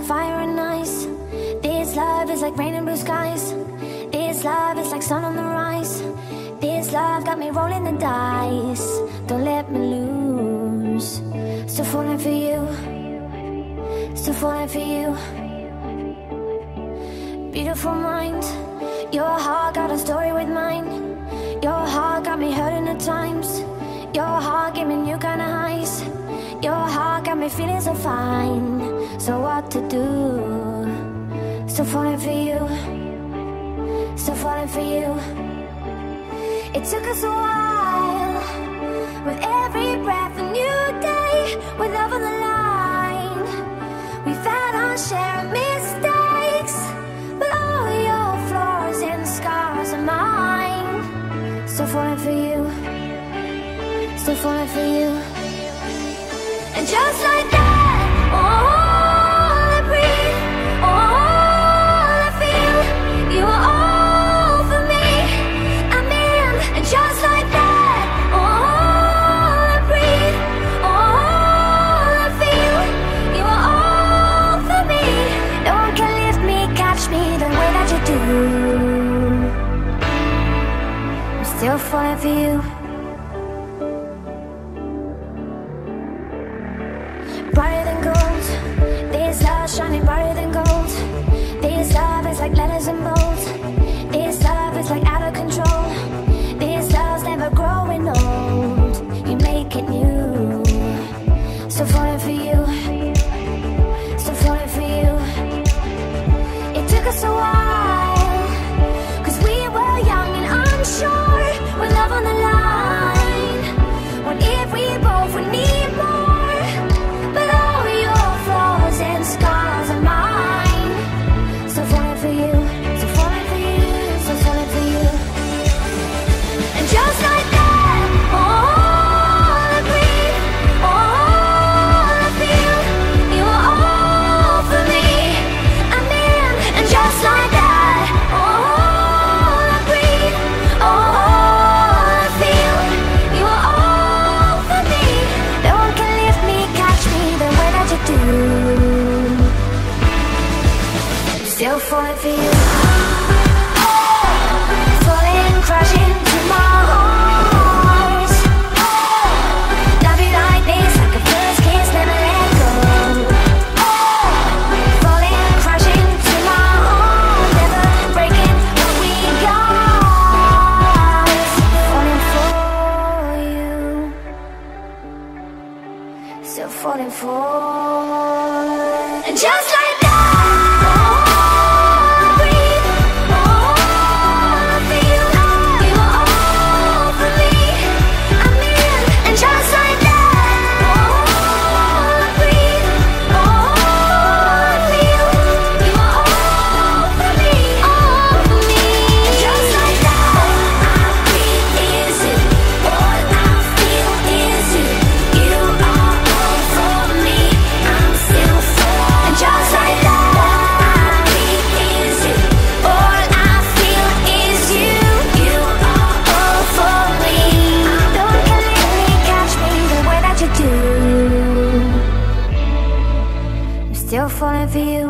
fire and ice. This love is like rain and blue skies. This love is like sun on the rise. This love got me rolling the dice. Don't let me lose. Still falling for you. Still falling for you. Beautiful mind. Your heart got a story with mine. Your heart got me hurting at times. Your heart gave me new kind of highs. Your heart got me feeling so fine. So what to do? Still falling for you. Still falling for you. It took us a while. With every breath a new day. With love on the line. We've had our share of mistakes. But all your flaws and scars are mine. Still falling for you. Still falling for you. And just like that, all I breathe, all I feel, you are all for me, I'm in. And just like that, all I breathe, all I feel, you are all for me. No one can lift me, catch me the way that you do. I'm still falling for you. Brighter than gold, this love shining brighter than gold. This love is like letters in bold. This love is like out of control. This love's never growing old. You make it new. Still falling for you. Still falling for you. It took us a while, 'cause we were young and unsure. With love on the line. What if we both would need more? And scars are mine. Still falling for you. Still falling for you. Still falling for you. And just like that, all I breathe, all I feel, you are all for me, I'm in. And just like that, all I breathe, all I feel, you are all for me. No one can lift me, catch me the way that you do. Still falling for you. Falling, crashing to my heart. Love you like this, like a first kiss, never let go. Falling, crashing to my heart. Never breaking what we got. Falling for you. Still falling for. And just like falling for you.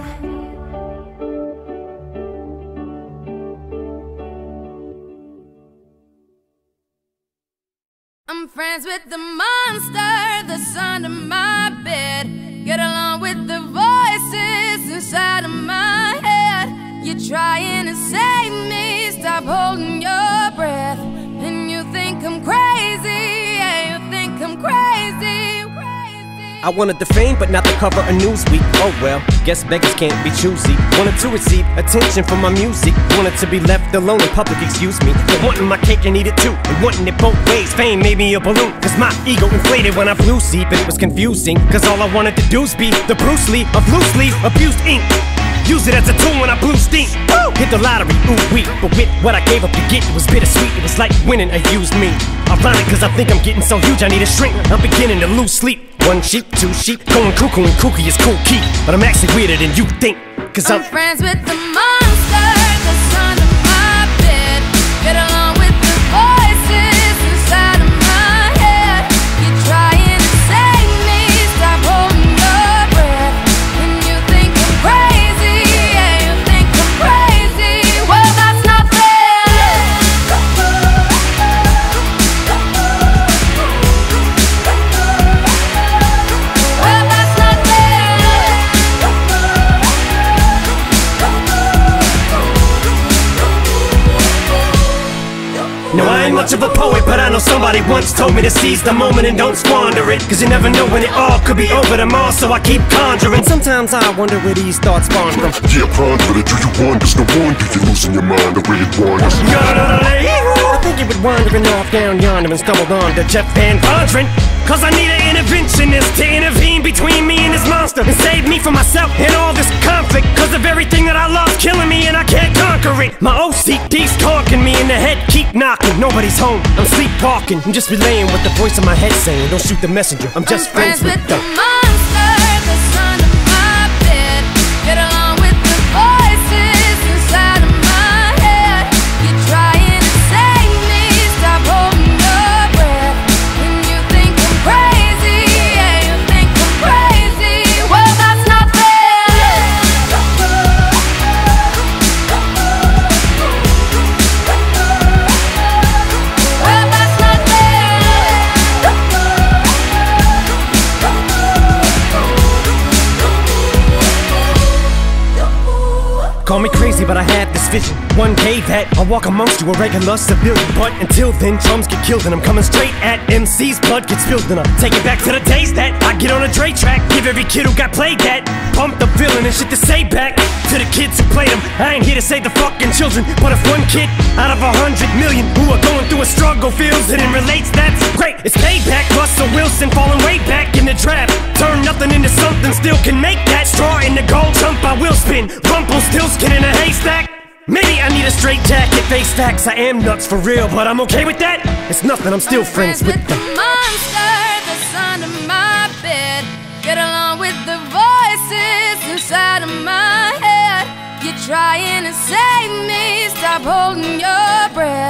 I'm friends with the monster that's under my bed. Get along with the voices inside of my head. You're trying to save me, stop holding your breath. And you think I'm crazy, yeah, you think I'm crazy. I wanted the fame, but not the cover of Newsweek. Oh well, guess beggars can't be choosy. Wanted to receive attention from my music. Wanted to be left alone in public, excuse me. But wanting my cake and eat it too, and wanting it both ways. Fame made me a balloon, cause my ego inflated when I flew see. But it was confusing, cause all I wanted to do was be the Bruce Lee of loose leaf abused ink. Use it as a tool when I blew steam. Woo! Hit the lottery, ooh wee. But with what I gave up to get, it was bittersweet. It was like winning a used me. Ironic, cause I think I'm getting so huge I need a shrink. I'm beginning to lose sleep. One sheep, two sheep, going cuckoo and kooky is cool key. But I'm actually weirder than you think, cause I'm friends with the monster that's under my bed. Get along with the voices inside of my head. You're trying to save me, stop holding your breath. And you think I'm crazy. No, I ain't much of a poet, but I know somebody once told me to seize the moment and don't squander it. Cause you never know when it all could be over tomorrow, so I keep conjuring. Sometimes I wonder where these thoughts spawn from. Yeah, ponder it, do you wonder? No wonder you're losing your mind the way it wanders. I think you would wandering off down yonder and stumbled on to Jeff Van Vondren. Cause I need an interventionist to intervene between me and this monster and save me from myself and all this conflict. Cause of everything that I love's killing me and I can't conquer it. My OCD's talking me in the head, keep knocking. Nobody's home, I'm sleepwalking. I'm just relaying what the voice in my head saying. Don't shoot the messenger, I'm just friends with the monster that's under my bed. Get along with the voices inside of my head. You're trying to save me, stop holding your breath. And you think I'm crazy, yeah, you think I'm crazy. Well, that's not fair. Well, that's not fair. Call me crazy, but I had this vision. One day that I'll walk amongst you, a regular civilian. But until then, drums get killed and I'm coming straight at MC's. Blood gets spilled and I'll take it back to the days that I get on a Dre track. Give every kid who got played that pumped up feeling and shit to say back to the kids who played them. I ain't here to save the fucking children, but if one kid out of 100 million who are going through a struggle feels it and relates, that's great. It's payback. Russell Wilson falling way back in the draft. Turn nothing into something, still can make that. Straw in the gold jump, I will spin. Rumpelstiltskin in a haystack. Maybe I need a straight jacket, face facts. I am nuts for real, but I'm okay with that. It's nothing, I'm still friends with the monster that's under my bed. Get along with the voices inside of my head. You're trying to save me, stop holding your breath.